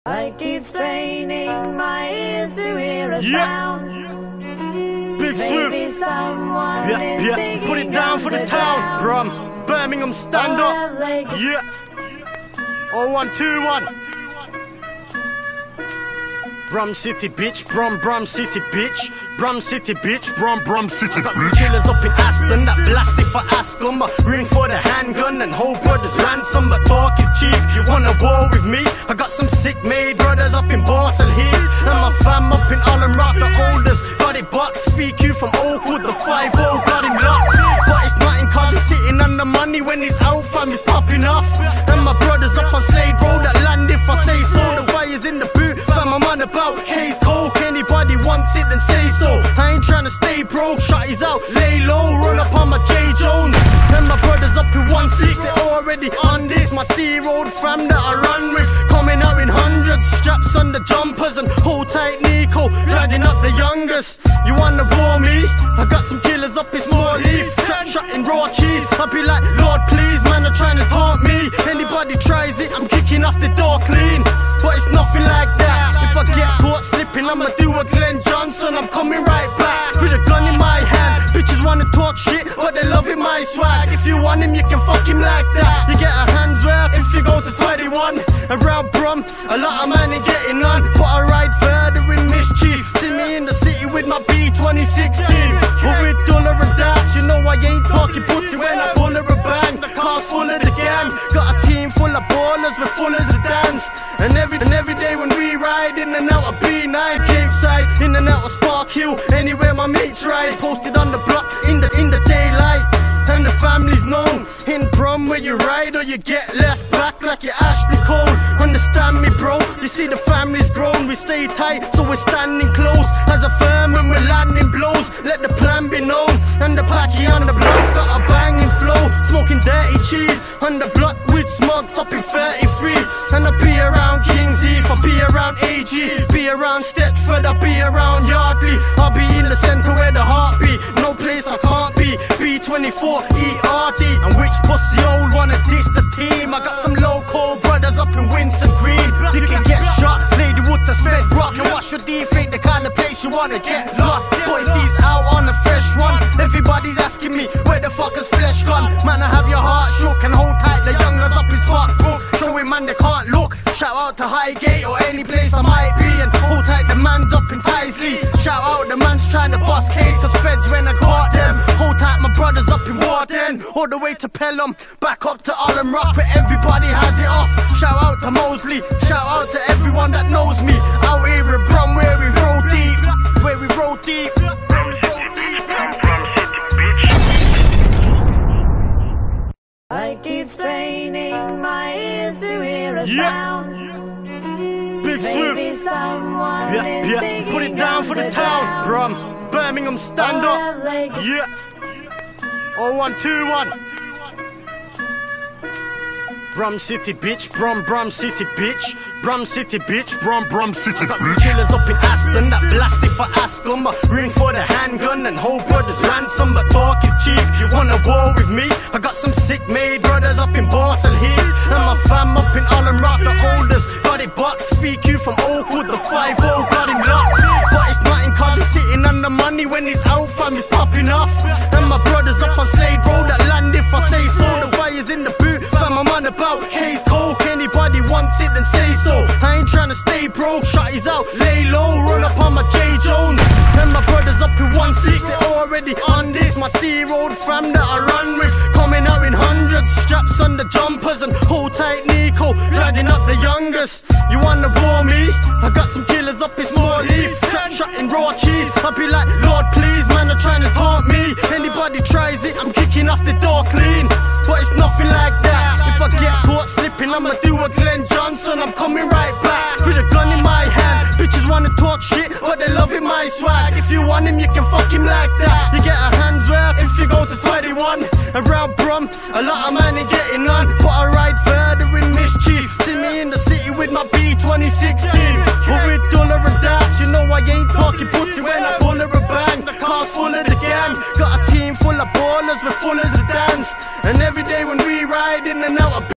I keep straining my ears to hear a sound. Big swoop. Maybe someone is Put it down for the town. Brum, Birmingham, stand up. Yeah. 0121. Brum City bitch, Brum City bitch, Brum City bitch, Brum City bitch. Got some killers up in Aston that blast if I ask them. Ring for the handgun and whole brothers ransom, but talk is cheap. You wanna war with me? I got some sick made brothers up in Borsal Heath, and my fam up in Allen Rock, the oldest. Got it boxed, VQ from Oakwood, the 5-0 got him locked. But it's nothing cause he's sitting on the money when he's out, fam, he's popping off. And my brothers up on Slade Road that land if I say so. The fire's in the boot, fam, I'm on about case coke. Anybody wants it, then say so. I ain't trying to stay broke, shotties out, lay low, run up on my J. Jones. And my brothers up in 1-6, they're already on this. My steroid fam that I run with, coming out in hundreds. Straps on the jumpers and hold tight Nico, dragging up the youngest. You wanna bore me? I got some killers up in Small Heath, trap shot in raw cheese. I'll be like, Lord please, man, they're trying to taunt me. Anybody tries it, I'm kicking off the door clean. But it's nothing like that. If I get caught slipping, I'ma do a Glenn Johnson. I'm coming right back with a gun in my hand. Bitches wanna talk shit, but they loving my swag. If you want him, you can fuck him like that. You get a hand's worth if you go to 21. Around Brum, a lot of man ain't getting on, but I ride further in mischief. See me in the city with my B2016. But with dollar and dash, you know I ain't talking pussy when I pull her a bang. The car's full of the gang, got a team full of ballers, we're full of Zidans. And every day when we ride in and out of B9, Cape Side, in and out of Spark Hill, anywhere my mates ride, posted on the block in the daylight. And the family's known in Brum, where you ride or you get left back like you're Ashley Cole. Understand me, bro? You see the family's grown, we stay tight, so we're standing close as a firm when we're landing blows. Let the plan be known, and the packy on the block's got a banging flow. Smoking dirty cheese on the block with smokes up in 33. And I be around Kings Heath, I be around AG, be around Stepford, I be around Yardley. I'll be in the centre where the heart beat, no place I can't be. B24 ERD, and which pussy old wanna diss the team? I got some local brothers up in Winson Green. You can get shot, Ladywood to Smith Rock, and watch your D ain't the kind of place you wanna get lost. Boise's out on a fresh one. Everybody's asking me where the fuck is flesh gone. Man, I have your heart shook and hold tight. The youngers up in Sparkbrook, showing man they can't look. Shout out to Highgate or any place I might be, and hold tight the man's up in Paisley. Shout out the man's trying to bust case, cause feds when I caught them. Hold tight my brothers up in Warden, all the way to Pelham, back up to Allen Rock where everybody has it off. Shout out to Mosley, shout out to everyone that knows me. Out here in Brum where we roll deep, where we roll deep, where we roll deep. I keep straining my ears to hear a sound. Big swoop. Maybe someone is Put it down for the town. Brum, Birmingham, stand up. Yeah. 0121. Brum City bitch, Brum City bitch, Brum City bitch, Brum City bitch. Got some killers up in Aston that blast if I ask them. Ring for the handgun and whole brothers ransom, but talk is cheap. You wanna war with me? I got some sick made brothers up in Borsal Heath, and my fam up in Allen Rock, the oldest. Got it boxed, VQ from Oakwood, the 5-0 got him locked. But it's nothing cause he's sitting on the money when he's out, fam, he's popping off. And my brothers up on Slade Road that land if I say so. The fire's in the boot, fam, I'm on about case coke. Anybody wants it, then say so. I ain't trying to stay broke, shotties out, lay low, run up on my J. Jones. And my brothers up in 1-6, they're already on this. My steroid fam that I run with, coming out in hundreds. Straps on the jumpers and hold tight Nico, dragging up the youngest. You wanna bore me? I got some killers up in Small Heath, trap shot in raw cheese. I'll be like, Lord please, man, they're trying to taunt me. Anybody tries it, I'm kicking off the door clean. But it's nothing like that. If I get caught slipping, I'ma do a Glenn Johnson. I'm coming right back with a gun in my hand. Bitches wanna talk shit, but they loving my swag. If you want him, you can fuck him like that. You get a hand's worth if you go to 21. Around Brum, a lot of man ain't getting on, but I ride further in mischief. See me in the city with my B2016. But with dollar and dash, you know I ain't talking pussy when I pull her a bang. The car's full of the gang, got a team full of ballers, we're full of Zidans. And every